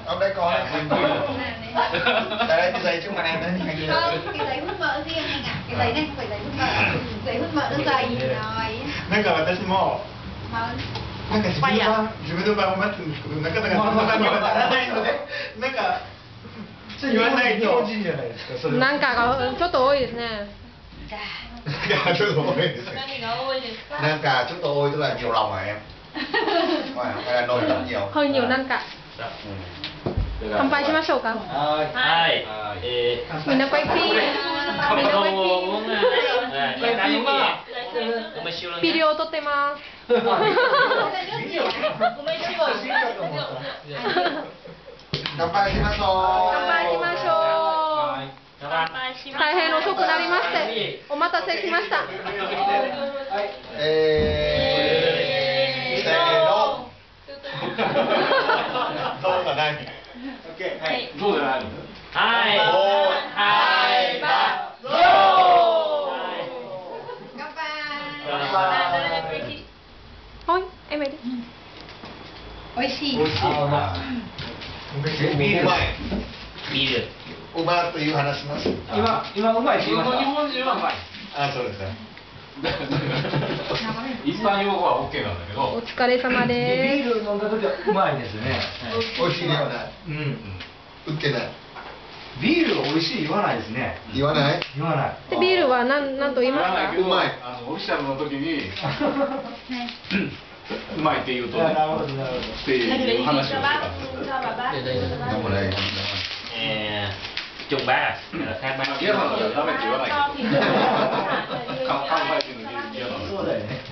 Ông đây có đây cái giấy trước mặt em đấy. Không, cái giấy hút mỡ riêng anh ạ. Cái giấy này không phải giấy hút mỡ. Giấy hút mỡ nó dày rồi. なんか私も なんか自分の場を待つんですけど、なかなかその場にはならないので、なんか言わないと。日本人じゃないですか。 なんかがちょっと多いですね。 なんかちょっと多いですね。 何が多いですか？ なんかちょっと多いとかnhiều lòng hả em? Hay là nồi rất nhiều. Hơi nhiều năng cả. 乾杯しましょうか。 はい。 みんなquay phim. Không có đồ uống à. Quay phim à. Video を撮ってます。 乾杯しましょう。 乾杯しましょう。大変遅くなりましてお待たせしました。 せーの。どうがない。はい。どうじゃないの。 はい。はい。 乾杯。 はい、エメリ。 美味しい。 美味しい。うまい。 ビール。 うまいという話します。 今うまいって言いました。 日本人はうまい。 あ、そうですね。 一般用語は OK なんだけど。 お疲れ様ビでール飲んだ時はうまいですね。 美味しいではない。 うん。 売ってない。 ビールが美味しい言わないですね。 言わない。 言わない。 す。でビールはなんと言いますか。 うまい。 オフィシャルの時にうまいって言うとねなるほどなるほど。 っていう話をしてたんです。 なんもない。 Trung bác à? Khác bác. 嫌なのはダメって言わないけど。関西人の嫌なの。 そうだよね。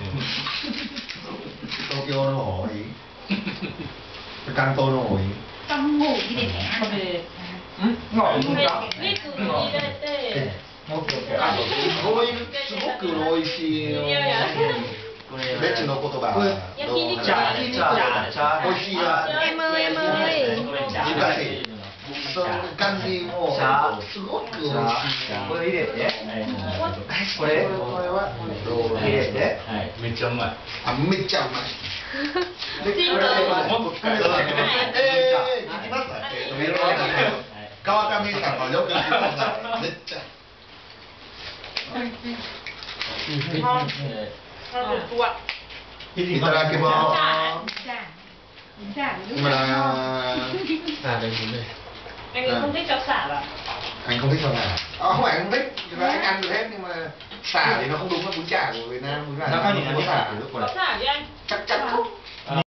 東京の方がいい。関東の方がいい。 Trong ngủ thì để mẹ ăn. まあいいか。 リップに入れて。 オッケーオッケー。 あのそういうすごく美味しいの。レチの言葉。 Trà 美味しいわ。 エムエムエイ。 難しい。その感じもすごく美味しい。 これ入れて。これ入れて。 めっちゃうまい。 あ、めっちゃうまい。 もっと使える。 聞きます川上さんのよく聞きますめっちゃ。いただきます。今だ。 Anh không thích cho xả à? Anh không thích cho xả. Không phải không thích, anh ăn được hết nhưng mà xả thì nó không đúng với bún chả của Việt Nam. Bún chả nó không có xả. Có xả đi anh. Chắc chắn không.